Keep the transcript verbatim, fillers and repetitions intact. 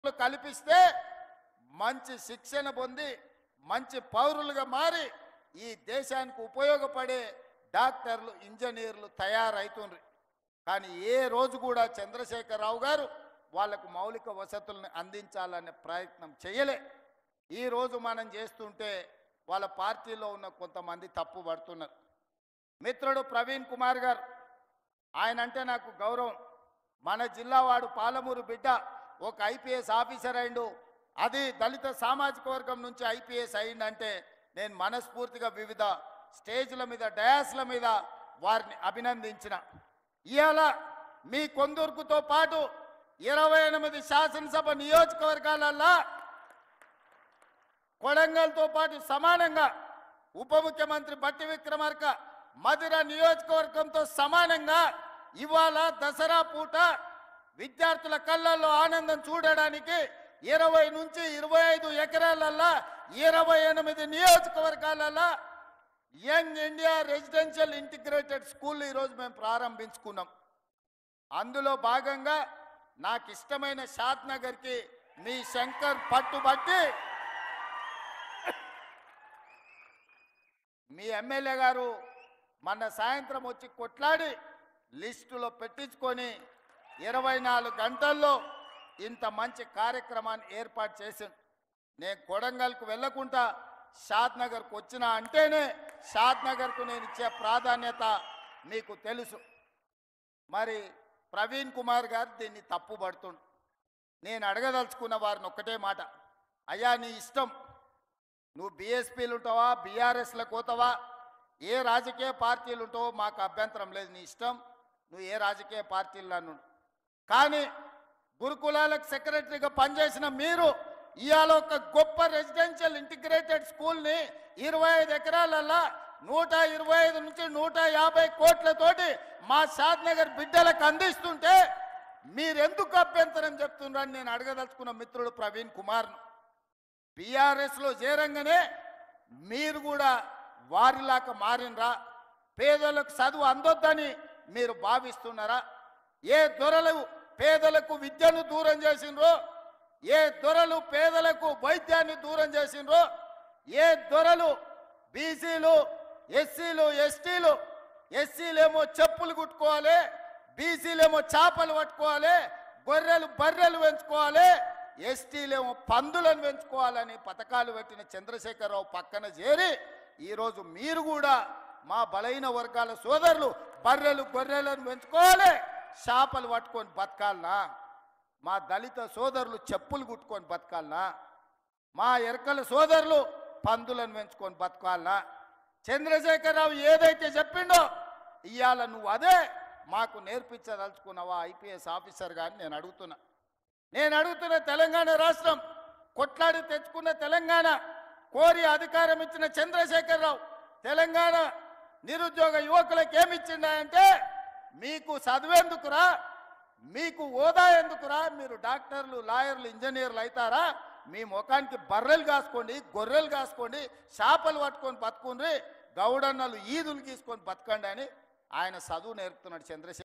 కల్పిస్తే మంచి శిక్షణ పొంది మంచి పౌరులుగా మారి ఈ దేశానికి ఉపయోగపడే డాక్టర్లు ఇంజనీర్లు తయారైతున్నారు. కానీ ఏ రోజు కూడా చంద్రశేఖరరావు గారు వాళ్ళకు మౌలిక వసతులను అందించాలనే ప్రయత్నం చేయలే. ఈ రోజు మనం చేస్తుంటే వాళ్ళ పార్టీలో ఉన్న కొంతమంది తప్పు పడుతున్నారు. మిత్రుడు ప్రవీణ్ కుమార్ గారు, ఆయన అంటే నాకు గౌరవం. మన జిల్లా వాడు, పాలమూరు బిడ్డ, ఒక ఐపీఎస్ ఆఫీసర్ అయిండు. అది దళిత సామాజిక వర్గం నుంచి ఐపీఎస్ అయిందంటే నేను మనస్ఫూర్తిగా వివిధ స్టేజ్ల మీద, డయాస్ల మీద వారిని అభినందించిన. ఇవాళ మీ కొందూరుకుతో పాటు ఇరవై ఎనిమిది శాసనసభ నియోజకవర్గాలల్లో కొడంగల్తో పాటు సమానంగా ఉప ముఖ్యమంత్రి బట్టి విక్రమార్క మధిర నియోజకవర్గంతో సమానంగా ఇవాళ దసరా పూట విద్యార్థుల కళ్ళల్లో ఆనందం చూడడానికి ఇరవై నుంచి ఇరవై ఐదు ఎకరాలల్లో ఇరవై ఎనిమిది నియోజకవర్గాలలో young India residential integrated school ఈరోజు మేము ప్రారంభించుకున్నాం. అందులో భాగంగా నాకు ఇష్టమైన షాద్ నగర్కి మీ శంకర్ పట్టుబట్టి మీ ఎమ్మెల్యే గారు మొన్న సాయంత్రం వచ్చి కొట్లాడి లిస్టులో పెట్టించుకొని ఇరవై నాలుగు గంటల్లో ఇంత మంచి కార్యక్రమాన్ని ఏర్పాటు చేసింది. నేను కొడంగల్కు వెళ్ళకుండా షాద్ నగర్కు వచ్చినా అంటేనే షాద్ నగర్కు నేను ఇచ్చే ప్రాధాన్యత మీకు తెలుసు. మరి ప్రవీణ్ కుమార్ గారు దీన్ని తప్పు పడుతుండు. నేను అడగదలుచుకున్న వారిని ఒక్కటే మాట, అయ్యా నీ ఇష్టం, నువ్వు బీఎస్పీలు ఉంటావా, బీఆర్ఎస్లకు పోతావా, ఏ రాజకీయ పార్టీలు ఉంటావో మాకు అభ్యంతరం లేదు, నీ ఇష్టం, నువ్వు ఏ రాజకీయ పార్టీల్లో నుండి. కానీ గురుకులాలకు సెక్రటరీగా పనిచేసిన మీరు ఇవాళ ఒక గొప్ప రెసిడెన్షియల్ ఇంటిగ్రేటెడ్ స్కూల్ని ఇరవై ఐదు ఎకరాలల్లో నూట ఇరవై ఐదు నుంచి నూట యాభై కోట్లతోటి మా షాద్ నగర్ బిడ్డలకు అందిస్తుంటే మీరెందుకు అభ్యంతరం చెప్తున్నారని నేను అడగదలుచుకున్న మిత్రుడు ప్రవీణ్ కుమార్ను. బీఆర్ఎస్లో చేరంగానే మీరు కూడా వారిలాగా మారినరా? పేదలకు చదువు అందొద్దని మీరు భావిస్తున్నారా? ఏ దొరలు పేదలకు విద్యను దూరం చేసినరో, ఏ దొరలు పేదలకు వైద్యాన్ని దూరం చేసినరో, ఏ దొరలు బీసీలు, ఎస్సీలు, ఎస్టీలు, ఎస్సీలేమో చెప్పులు కుట్టుకోవాలి, బీసీలేమో చేపలు పట్టుకోవాలి, గొర్రెలు బర్రెలు పెంచుకోవాలి, ఎస్టీలేమో పందులను పెంచుకోవాలని పథకాలు పెట్టిన చంద్రశేఖరరావు పక్కన చేరి ఈరోజు మీరు కూడా మా బలైన వర్గాల సోదరులు బర్రెలు గొర్రెలను పెంచుకోవాలి, చేపలు పట్టుకొని బతకాలనా? మా దళిత సోదరులు చెప్పులు కుట్టుకొని బతకాలనా? మా ఎరకల సోదరులు పందులను పెంచుకొని బతకాలనా? చంద్రశేఖరరావు ఏదైతే చెప్పిండో ఇవాళ నువ్వు అదే మాకు నేర్పించదలుచుకున్నావా ఐపీఎస్ ఆఫీసర్ గాని నేను అడుగుతున్నా. నేను అడుగుతున్న తెలంగాణ రాష్ట్రం కొట్లాడి తెచ్చుకున్న తెలంగాణ కోరి అధికారం ఇచ్చిన చంద్రశేఖరరావు తెలంగాణ నిరుద్యోగ యువకులకు ఏమిచ్చిందంటే, మీకు చదివేందుకురా, మీకు హోదా ఎందుకురా, మీరు డాక్టర్లు, లాయర్లు, ఇంజనీర్లు అవుతారా, మీ ముఖానికి బర్రెలు కాసుకోండి, గొర్రెలు కాసుకోండి, చేపలు పట్టుకొని బతుకుండ్రి, గౌడన్నలు ఈదులు గీసుకొని బతకండి అని ఆయన చదువు నేర్పుతున్నాడు చంద్రశేఖర్.